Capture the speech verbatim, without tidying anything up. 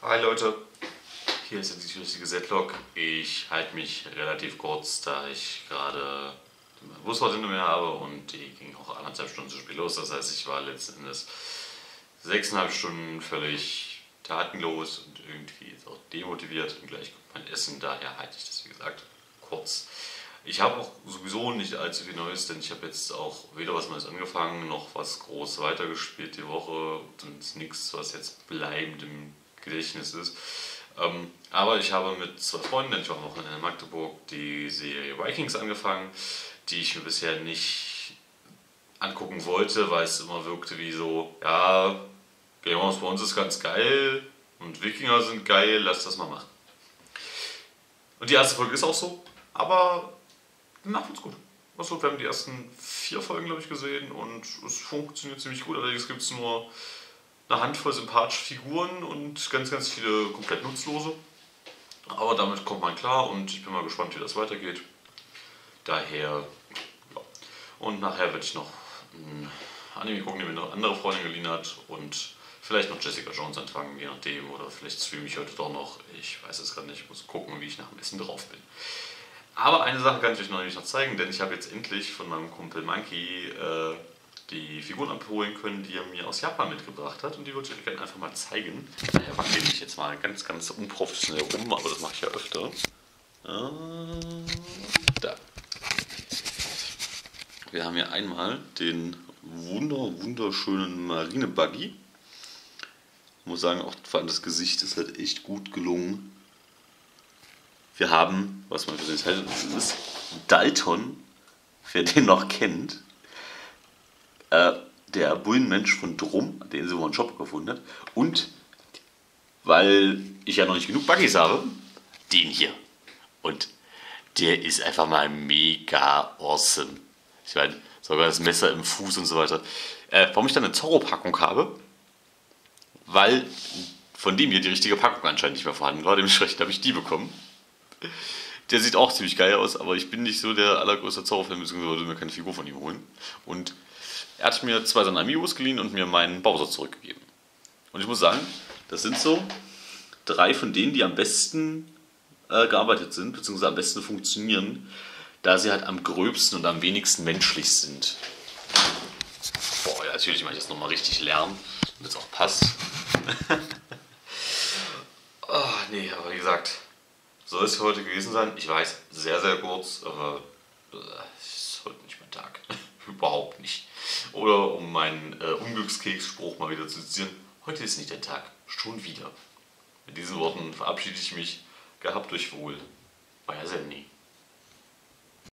Hi Leute, hier ist jetzt die richtige Z-Log. Ich halte mich relativ kurz, da ich gerade den Busfahrt hinter mir habe und die ging auch anderthalb Stunden zu spät los. Das heißt, ich war letzten Endes sechseinhalb Stunden völlig tatenlos und irgendwie jetzt auch demotiviert und gleich kommt mein Essen, daher halte ich das wie gesagt kurz. Ich habe auch sowieso nicht allzu viel Neues, denn ich habe jetzt auch weder was Neues angefangen, noch was groß weitergespielt die Woche und nichts, was jetzt bleibend im Gedächtnis ist. Ähm, aber ich habe mit zwei Freunden, denn ich war am Wochenende in Magdeburg, die Serie Vikings angefangen, die ich mir bisher nicht angucken wollte, weil es immer wirkte wie so, ja, Game of Thrones ist ganz geil und Wikinger sind geil, lass das mal machen. Und die erste Folge ist auch so, aber na, find's gut. Also, wir haben die ersten vier Folgen, glaube ich, gesehen und es funktioniert ziemlich gut. Allerdings gibt es nur eine Handvoll sympathische Figuren und ganz, ganz viele komplett nutzlose. Aber damit kommt man klar und ich bin mal gespannt, wie das weitergeht. Daher, ja. Und nachher werde ich noch ein Anime gucken, den mir eine andere Freundin geliehen hat und vielleicht noch Jessica Jones anfangen, je nachdem. Oder vielleicht streame ich heute doch noch. Ich weiß es gerade nicht. Ich muss gucken, wie ich nach dem Essen drauf bin. Aber eine Sache kann ich euch noch nicht noch zeigen, denn ich habe jetzt endlich von meinem Kumpel Monkey äh, die Figuren abholen können, die er mir aus Japan mitgebracht hat. Und die würde ich euch gerne einfach mal zeigen. Daher wackel ich jetzt mal ganz, ganz unprofessionell rum, aber das mache ich ja öfter. Äh, da. Wir haben hier einmal den wunder, wunderschönen Marine-Buggy. Ich muss sagen, auch vor allem das Gesicht ist halt echt gut gelungen. Wir haben, was man für den Teil ist, Dalton, wer den noch kennt, äh, der Bullenmensch von Drum, den sie wohl im Shop gefunden hat, und weil ich ja noch nicht genug Buggies habe, den hier. Und der ist einfach mal mega awesome. Ich meine, sogar das Messer im Fuß und so weiter. Äh, warum ich dann eine Zorro-Packung habe? Weil von dem hier die richtige Packung anscheinend nicht mehr vorhanden war, dementsprechend habe ich die bekommen. Der sieht auch ziemlich geil aus, aber ich bin nicht so der allergrößte Zorro-Fan, beziehungsweise wollte mir keine Figur von ihm holen. Und er hat mir zwei seiner Amiibos geliehen und mir meinen Bowser zurückgegeben. Und ich muss sagen, das sind so drei von denen, die am besten äh, gearbeitet sind, beziehungsweise am besten funktionieren, da sie halt am gröbsten und am wenigsten menschlich sind. Boah, ja, natürlich mache ich das nochmal richtig lernen, damit es auch passt. Oh, nee, aber wie gesagt, soll es für heute gewesen sein? Ich weiß, sehr, sehr kurz, aber es ist heute nicht mein Tag. Überhaupt nicht. Oder um meinen äh, Unglückskeksspruch mal wieder zu zitieren, heute ist nicht der Tag, schon wieder. Mit diesen Worten verabschiede ich mich. Gehabt euch wohl. Euer Senni.